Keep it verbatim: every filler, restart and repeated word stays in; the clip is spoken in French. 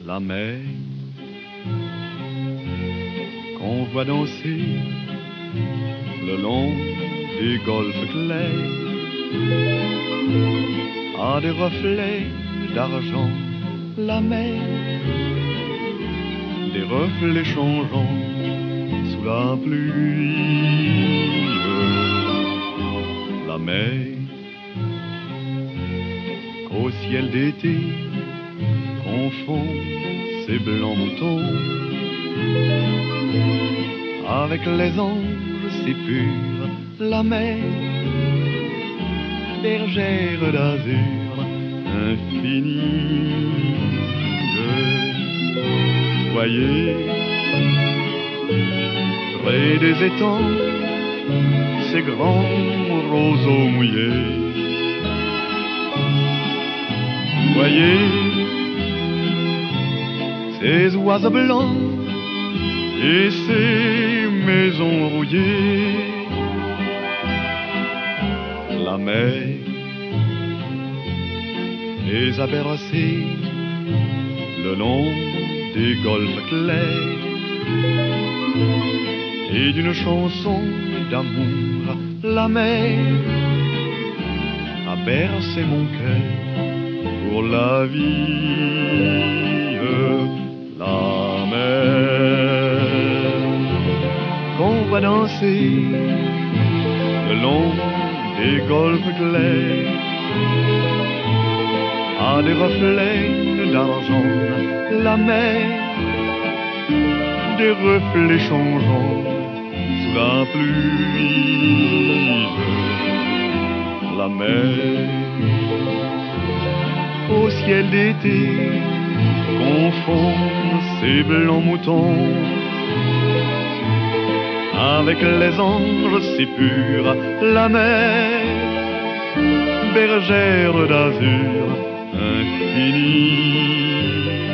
la mer qu'on voit danser le long des golfes clairs a des reflets d'argent, la mer, des reflets changeants sous la pluie. La mer au ciel d'été confond ses blancs moutons avec les anges, c'est pur, la mer, bergère d'azur infinie. Voyez, près des étangs, ces grands roseaux mouillés. Voyez, ces oiseaux blancs et ces maisons rouillées. La mer les a bercés le long des golfes clairs et d'une chanson d'amour, la mer a bercé mon cœur pour la vie. La mer qu'on voit danser le long des golfes clairs a des reflets d'argent, la mer, des reflets changeants sous la pluie. La mer au ciel d'été confond ses blancs moutons avec les anges, c'est pur, la mer, bergère d'azur infinie.